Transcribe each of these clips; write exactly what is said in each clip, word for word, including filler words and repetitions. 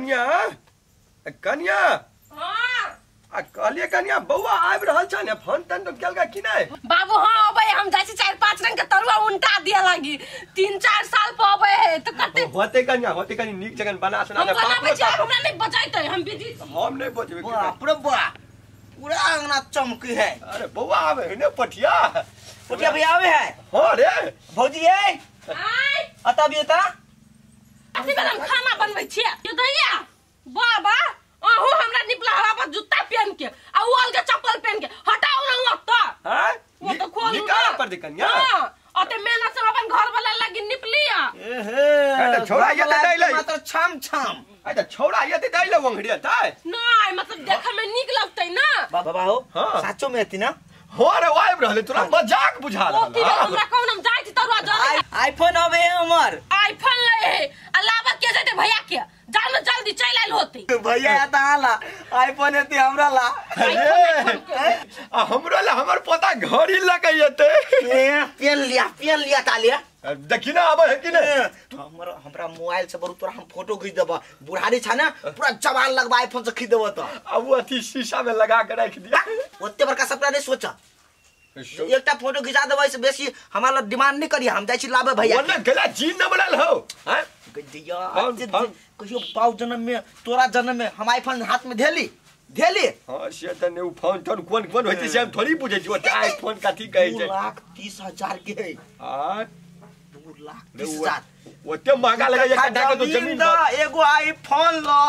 कन्या कन्या हां आ कहलिए कन्या बौआ आबि रहल छ ने फोन तन तो केलगा कि नहीं बाबू हां अबे हम जाय छी चार पांच रंग के तरुआ उल्टा दिया लागी तीन चार साल पर अबे तो कते होते कन्या होते कनी नीक जगन बना सुना दे बाप रे हमरा नहीं बजाइते हम बिजी हम नहीं बजबे बाप रे बा पूरा अंगना चमकी है। अरे बौआ आवे है ने पठिया पठिया भैया आवे है हां रे भौजी है आय अता भी ता अथी में हम खाना बनबै छियै ये दैया बाबा अहू हमरा निपला हवा पर जूता पहन के आ उल के चप्पल पहन के हटाओ ना मत हां वो तो खोल निकाल पर दे कन्या हां अते मेहनत से अपन घर वाला लगी निपलिया ए हे तो छोड़ा ये तो दैले मात्र छम छम आ तो छोड़ा ये तो दैले वंगड़िया ताय नहीं मतलब देखे में निक लगतै ना बाबा हो साचो में एती ना हो रे आबि रहले तोरा मजाक बुझा ओती रहल हमरा कहूं हम जाय छी तरुआ जल्दी आईफोन आवे हमर आईफोन ले है अलावा के जते भैया के जान में जल्दी चल आइल होती भैया आता आला आईफोन एती हमरा ला अरे आ हमरो ला हमर पोता घड़ी लगैते ए पेन लिया पेन लिया तालिया देखि ना आबे है कि नहीं हमर हमरा मोबाइल से बरु तोरा हम फोटो खींच देबा बुढ़ारी छ ना पूरा जवान लगबा आईफोन से खींच देबो तो अब वो अथी शीशा में लगा के रख दिया ओते बड़का सपना नहीं सोचा एकटा फोटो खिंचा देबा से बेसी हमरा डिमांड नहीं करिया हम जाय छी लाबे भैया ओने गला जीन न बनल हो हैं गदिया कहियो पाउ जन्म में तोरा जन्म में हम आईफोन हाथ में धेली धेली हां से त ने फोन तोन कोन कोन होइते से हम थोड़ी बुझै छी ओ आईफोन काठी कहै छै दो लाख तीस हजार के है हां दो लाख तीस हजार ओते महंगा लगे एक कट्ठा के तो जमीन दा एगो आईफोन लो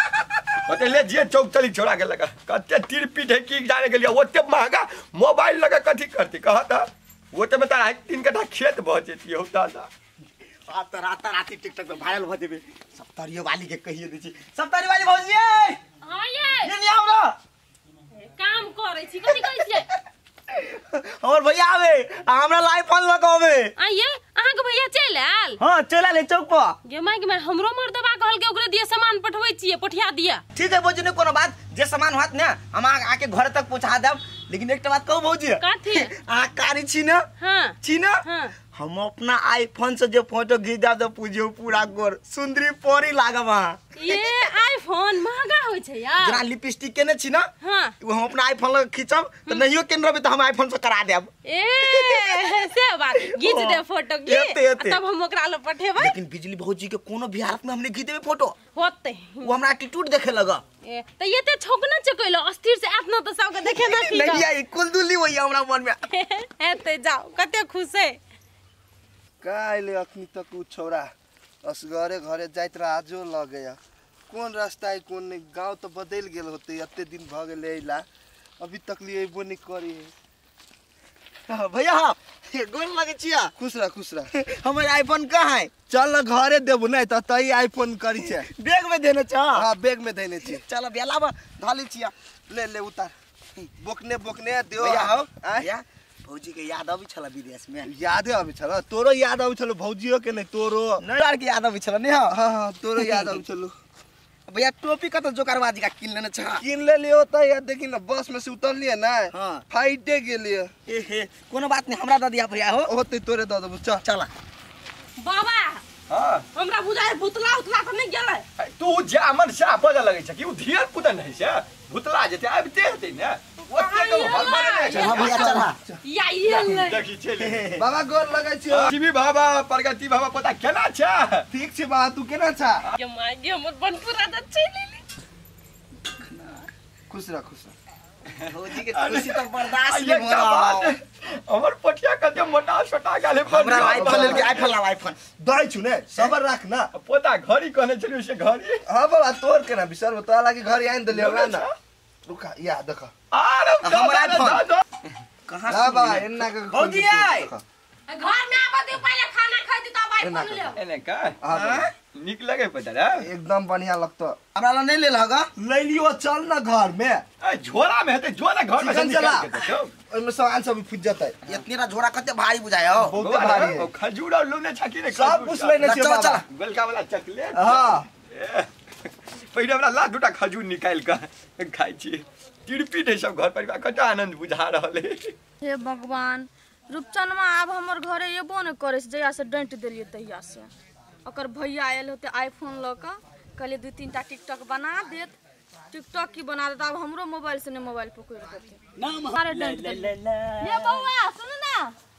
ओते ले जे चौक चली छोड़ा के लगा कते तीर पीठ है की जाने के लिए ओते महंगा मोबाइल लगा कथी करती कहता ओते में तारा तीन कट्ठा खेत बचेती होता था रात रात राती टिकटॉक पे वायरल हो जेबे सप्तारियो वाली के कहिए दै छी सप्तारी वाली भौजी ए हां ये ये नहीं आउ रे काम करे छी कथि कहै छियै हमर भैया आवे हमरा आईफोन लगावे आ ये अहाँ के भैया चल आल हां चला ले चौक पर गे माय के मैं हमरो मर्दबा कहल के ओकरे दिए सामान पठबै छियै पठिया दिया ठीक है भौजी ने कोनो बात जे सामान होत ने हम आके घर तक पहुंचा देब लेकिन एकटा बात कहू भौजी कथि आ कारी छी ना हां छी ना हां हम अपना आईफोन से जो फोटो खींचा दे पूजियो पूरा गोर सुंदरी परी लागब ये आईफोन महंगा होय छै यार जना लिपस्टिक केने छी ना हां वो हम अपना आईफोन लग खींचब त नहियो केन रहबे त हम आईफोन से करा देब ए से बात घीच दे फोटो की तब हम ओकरा ल पठेबै लेकिन बिजली भौजी के कोनो भी हालत में हमने खींच देबे फोटो होते वो हमरा एटीट्यूड देखे लगा ए त ये त छौकना चकैलो अस्थिर से आत्मा त सबके देखे ना की नहीं आई कुलदुली होई हमरा मन में एते जाओ कते खुश है काले अखनी तक उ छोरा असगरे घरे जाइत रहा जो लग गया कौन रास्ता है कौन नहीं गांव तो बदल गेल होते अत्ते दिन भ गेले इला अभी तक लिए एबो नहीं करी हां भैया ये गोल लगे छिया खुश रह खुश रह हमर आईफोन कहां है चल घरे देबो नहीं त तई आईफोन करी छे बैग में देने छ हां बैग में देने छी चल बेला में धाली छिया ले ले उतार बोकने बोकने दियो भैया हो भैया भौजी के याद आबी छला विदेश में याद आबी छला तोरो याद आबी छलो भौजियो के नहीं तोरो नरार के याद आबी छला नहीं हां हां तोरो याद आबी छलो भैया टोपी का तो जोकारबाजी का किन लेने छ किन ले लियो त या देखि न बस में से उतर लिए ना हां फाइटे गेलिए ए हे कोनो बात नहीं हमरा द दिया भैया हो होते तोरे द देबो चल चला बाबा हां हमरा बुझाय भूतला उतला त नहीं गेलै तू जे हमर सा बजा लगै छ कि उ धियर पुता नहीं छै भूतला जेते आबिते हेतै ने ओते के हल मारे नहीं छै हां भैया चला या ये ले देखि चले बाबा गोर लगै छियो टीवी बाबा प्रगति बाबा पता केना छ ठीक छै बाबा तू केना छ के माय गे हमर बनपुरा द चली ली खुश रह खुश रह भौजी के खुशी तो बर्दाश्त ये नहीं क्या हो बात है हमर पटिया कते मोटा छोटा गाले पर हमरा आईफोन ले के आईफोन ला आईफोन दई छु ने सबर राख ना पोता घड़ी कहने छलियो से घड़ी हां बाबा तोर केना बिसर तोरा लागि घर आइन देलियो ना रुका या देख अरे हमर आईफोन कहां ला बाबा एन्ना के भौजी आई घर में आबा दे पहले खाना खाई त आईफोन ले एने का निक लगे पता रे एकदम बढ़िया लगतो हमरा ला नहीं ले लगा ले लियो चल ना घर में ए झोला में हेते जो ना घर में से निकाल के देखो ओइमे सामान सब फुट जाता है इतनी रा झोरा कते भारी बुझाय हो बहुत भारी है खजूर और लोने छकी रे सब कुछ लेने चल, चाहिए बाबा चल। गोलका वाला चॉकलेट हां पहिले हमरा ला दुटा खजूर निकाल के खाइ छी तिरपी है सब घर परिवार कता आनंद बुझा रहले हे भगवान रूपचनमा आब हमर घरे एबो न करे जया से डंट देलिए तहिया से ओकर भैया आयल होते आईफोन ल क कहलिए दू तीन टा टिकटॉक बना देत टिकटॉक की बना देता अब हमरो मोबाइल से ने मोबाइल पकड़ देते नाम अरे डंट दे ये बउआ सुन ना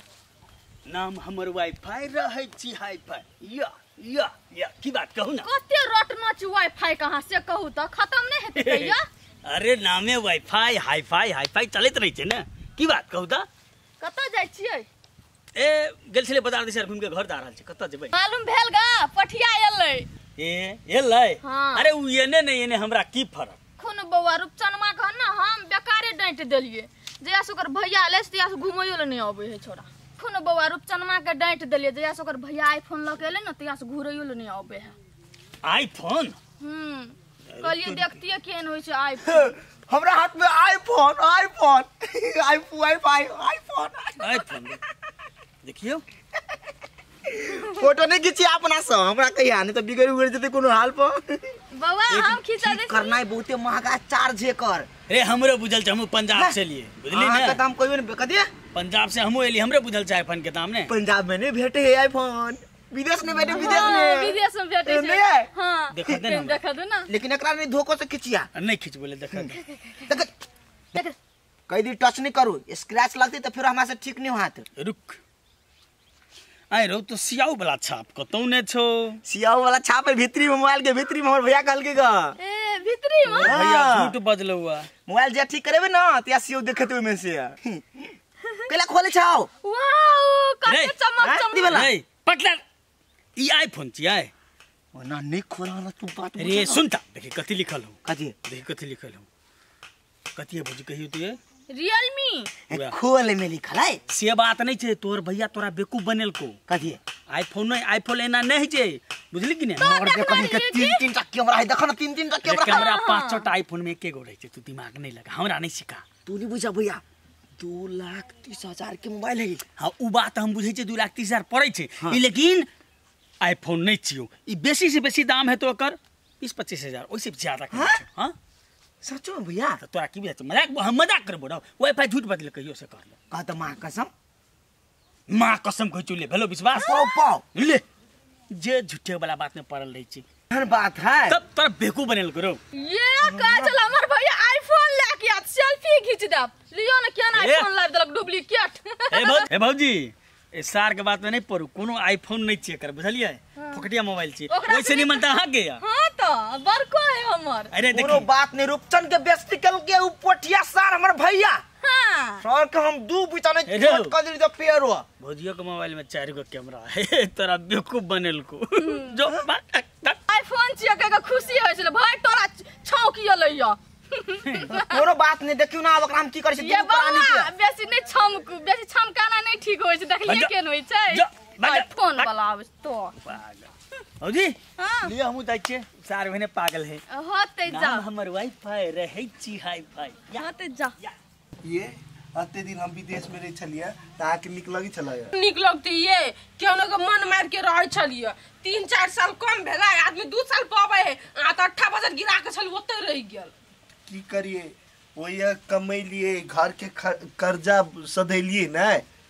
नाम हमर वाईफाई रहै छी हाईफाई या या या की बात कहू ना कते रटना छी वाईफाई कहां से कहू त खत्म नहीं हेते कहिया अरे नामे वाईफाई हाईफाई हाईफाई चलत रही छे ना की बात कहू त कत जाय छियै ए गेल छले बाजार दिस घूम के घर जा रहल छी कत जेबै मालूम भेल गा पठिया एलै ए एलै हाँ। अरे उ एने नहीं एने हमरा की फरक खून बउआ रूपचनमा कह ना हम बेकारे डांट देलिए जया सुकर भैया ले से से घुमैयो ल नहीं आबै है छोरा खून बउआ रूपचनमा के डांट देलिए जया सुकर भैया आईफोन ल के एले न तया से घुरैयो ल नहीं आबै है आईफोन हम कहलिए देखतिए केन होय छै आईफोन हमरा हाथ में iPhone iPhone iPhone wifi iPhone iPhone देखियो फोटो नहीं खींची अपना से हमरा कहिया नहीं तो बिगड़ उगड़ जते कोनो हाल पर बउआ हम खींचा दे करना है बहुते महंगा चार्ज है कर रे हमरे बुझल छ हम पंजाब से लिए बुझली हां ना का दाम कोई नहीं कदिए पंजाब से हमहु एली हमरे बुझल छ आईफोन के दाम ने पंजाब में नहीं भेटे है आईफोन विदेश में बैठे विदेश में विदेश में भेटे छै नहीं? हां देखा दे ना देखा दो ना लेकिन एकरा नहीं धोखो से खींचिया नहीं खींच बोले देखा देख देख कई दिन टच नहीं करू स्क्रैच लगती तो फिर हमरा से ठीक नहीं हाथ रुक आई रो तो सियाऊ वाला छाप कतौ ने छो सियाओ वाला छाप है भीतरी में मोबाइल के भीतरी में हमर भैया कहल के गा ए भीतरी में भैया झूठ बजलो हुआ मोबाइल जे ठीक करेबे ना तिया सियाओ देखते ओमे से केला खोले छाओ वाओ कते रे, चमक हाँ? चमक वाला? नहीं पटला ई आईफोन छी आय ना नहीं खोला ना तू बात अरे सुनता देखि कथि लिखल हो कथी देखि कथि लिखल हो कथि है बुझ कहियो तू रियलमी खोले में लिखल है से बात नहीं छे तोर भैया तोरा बेकूफ बनल को कथी आईफोन नहीं आईफोन एना नहीं छे बुझली कि नहीं और जे कहीं के तीन तीन टा कैमरा है देखो ना तीन तीन टा कैमरा कैमरा पांच छह टा आईफोन में एके गो रहे छे तू दिमाग नहीं लगा हमरा नहीं सिखा तू नहीं बुझा भैया दो लाख तीस हजार के मोबाइल है हां उ बात हम बुझै छे दो लाख तीस हजार पड़ै छे ई लेकिन आईफोन नहीं छियो ई बेसी से बेसी दाम है तो ओकर बीस पच्चीस हजार ओइसे ज्यादा कर छे हां सचो में भैया तो तोरा की बुझा छे मजाक हम मजाक करबो ना वाईफाई झूठ बतले कहियो से कर ले कह तो मां कसम मां कसम कह चुले भेलो विश्वास पाओ पाओ ले जे झूठे वाला बात में पड़ल रही छी हर बात है तब तोरा बेकूफ बनल करो ये कह चल हमर भैया आईफोन लेके आ सेल्फी खींच दे लियो ना केना ए। आईफोन लाइव देलक डुप्लीकेट ए भौ ए भौजी ए सार के बात में नहीं पड़ू कोनो आईफोन नहीं चेक कर बुझलिए फोकटिया मोबाइल छी ओकरा ओइसे नहीं मनता हां गया हां तो बड़को है हमर अरे कोनो देखी बात नहीं रूपचंद के बेइज्जती कल के उ पोठिया सार हमर भैया हां सर के हम दू बिता ए नहीं रो। छोट कर दी तो पेरो भौजियो के मोबाइल में चार गो कैमरा है तोरा बेवकूफ बनल को जो बात आईफोन छिए के खुशी होय छले भाई तोरा छौकी लइया कोनो बात नहीं देखियो ना अब हम की करे छी ये तू प्राणी बाबा के बेसी नहीं छमकू बेसी छमकाना नहीं ठीक होय छै देखलिए बजा- केन होय छै जा- बजा- आईफोन वाला आवे तो भौजी हां लिए हमू जाय छे सार भने पागल है होते जा नाम हमर वाईफाई रहे छी हाईफाई होते जा ये अते दिन हम विदेश में रही छलिए ता के निक लगी छला निक लगती ये केनो के मन मार के रहे छलिए तीन चार साल कम भेला आदमी दू साल पावे है आ त अट्ठा बजट गिरा के छल ओते रह गेल की करिए वही कमैलिए घर के ख- कर्जा सधैलिए ना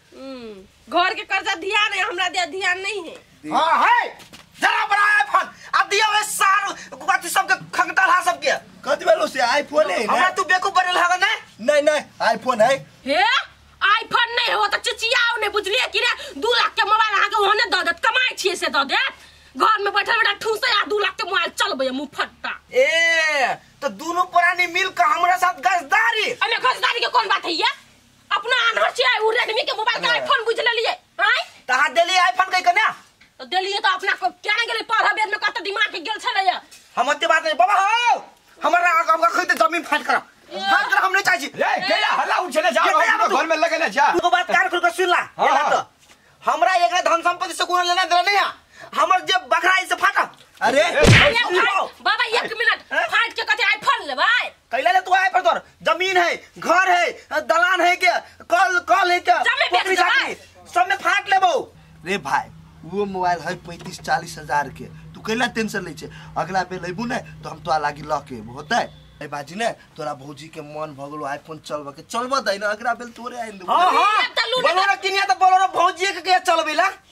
हम्म घर के कर्जा ध्यान है हमरा दे ध्यान नहीं है हां है जरा बड़ा आईफोन अब दिया वे सार कथि सब के खंगटल हा सब के कथि बेलो से आईफोन है हमरा ना तू बेकूफ बनल हगा ना नहीं नहीं आईफोन है हे आईफोन नहीं हो त चिचियाओ नहीं बुझलिए कि रे दू लाख के मोबाइल आके ओहने द देत कमाई छिए से द देत घर में बैठल बैठल ठूसे आ दू लाख के मोबाइल चलबे मुंह फट्टा ए तो दोनों पुरानी मिल के हमरा साथ गजदारी अने गजदारी के कौन बात है ये अपना अनहर छिए उ रेडमी के मोबाइल का आईफोन बुझ लेलिए आय तहा देली आईफोन कई कन्या तो देलिए तो अपना को क्या गेले पढ़ा बेर में कत दिमाग के गेल छले ये हम अते बात नहीं बाबा हो हमरा आगा खरीद जमीन फाट कर फाट कर हम नहीं चाहिए रे केला हल्ला उछले जा ये क्या रहा बात घर में लगे ना जा तू बात कान खोल के सुन ला हाँ, ये बात हाँ। तो हमरा एकरा धन संपत्ति से कोनो लेना देना नहीं है हमर जे बकरा से फाटा अरे ये फाट- बाबा एक मिनट फाट के कते आईफोन लेबै कैला ले तू आए पर तोर जमीन है घर है दलान है के कल कल है के सब में बेच पोखरी देबै। झाँकी, सब में फाट लेबो रे भाई वो मोबाइल है पैंतीस चालीस हजार के तू कैला टेंशन ले छे अगला बेर लेबू ना तो हम तो लागी ल के होता है बाजी ने तोरा भौजी के मन भगलो आईफोन चलबा के चलबा दै ना अगला बेर तोरे आइन दे हां ये हां तो लूट- बोलो ना किनिया तो बोलो ना भौजी के के चलबेला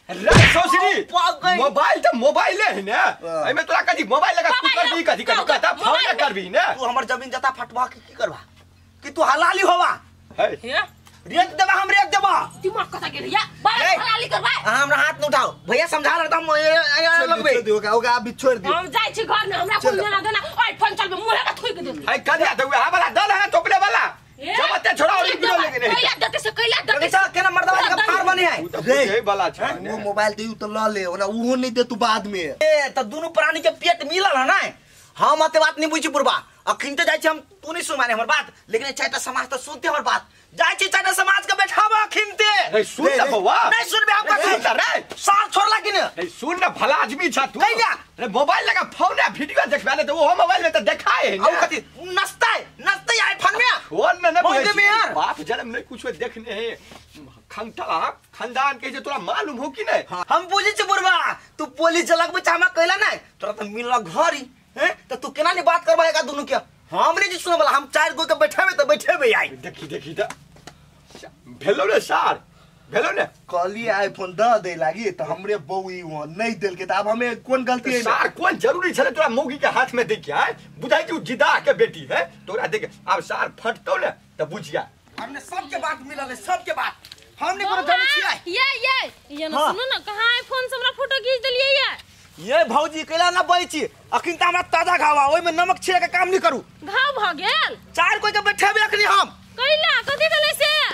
रे सोसरी पाग गई। मोबाइल तो मोबाइल है ना हाँ। एमे तोरा कथी मोबाइल लगा तू कर दी कथी कथी कहता फोन ना करबी ना तू हमर जमीन जता फटवा के की करबा कि तू हलाली होवा है हे रेट देबा हम रेट देबा दिमाग कता गेल या बाल ए! हलाली करबा हमरा हाथ न उठाओ भैया समझा रहा था हम लगबे छोड़ दियो ओका अभी छोड़ दियो हम जाय छी घर में हमरा कोन लेना देना आईफोन चलबे मुहे का थुक दे है कदिया तो हा वाला दल है टोकले वाला जब अत्ते छोड़ा और वीडियो लेके नहीं कैला देते से कैला देते कैसा केना मर्दवा का फार बने है तू तो बुझे वाला छ वो मोबाइल दे तो ला ले ओना उहो नहीं दे तू बाद में ए त दुनु प्राणी के पेट मिलल है ना हम अते बात नहीं बुझी पुरबा अखिन तो जाय छी हम तू नहीं सुन माने हमर बात लेकिन चारटा समाज तो सुनते हमर बात जाय छी चारटा समाज के बैठावा अखिनते नहीं सुन ना बउआ नहीं सुनबे हम का सुन रे साल छोड़ला कि न नहीं सुन ना भला आदमी छ तू कैला? रे मोबाइल लगा फोन है वीडियो देखबा ले तो वो मोबाइल में तो दिखाए है औ ना कथि नस्ता नस्ता आईफोन में फोन में ना फोन बुझे में यार। बाप जन्म नहीं कुछ देखने है खंगटा खानदान के जे तोरा मालूम हो कि नहीं हम बुझी छी बुरबा तू पुलिस जलक में चामा कैला नहीं तोरा त मिलला घरी हैं त तू केना नहीं बात करबा का दुनु के हमरे जी सुने वाला हम चार गो के बैठेबे त बैठेबे आई देखी देखी त भेलो रे सार भेलो ने कली आईफोन द दे लागी तो हमरे बउई वो नहीं देल के त अब हमें कौन गलती है सार कौन जरूरी छले तोरा मौगी के हाथ में दे के आए बुझाई कि जिदा के बेटी है तोरा देख अब सार फटतो ने त बुझिया हमने सबके बात मिलल है सबके बात हमने कोनो जाने छी ये ये ये ना हाँ। सुनो ना कहां आईफोन से हमरा फोटो खींच देलिए ये ये भौजी कैला ना बई छी अखिन त हमरा ताजा घावा ओइ में नमक छिड़के के काम नहीं करू घाव भ गेल चार कोई के बैठेबे अखनी हम कैला कथि भेलै से